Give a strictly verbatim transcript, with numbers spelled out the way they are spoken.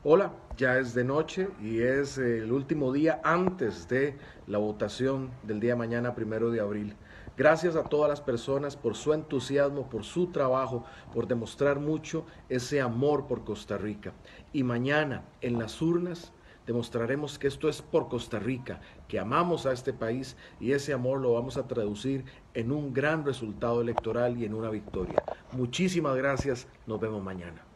Hola, ya es de noche y es el último día antes de la votación del día de mañana, primero de abril. Gracias a todas las personas por su entusiasmo, por su trabajo, por demostrar mucho ese amor por Costa Rica. Y mañana en las urnas demostraremos que esto es por Costa Rica, que amamos a este país y ese amor lo vamos a traducir en un gran resultado electoral y en una victoria. Muchísimas gracias, nos vemos mañana.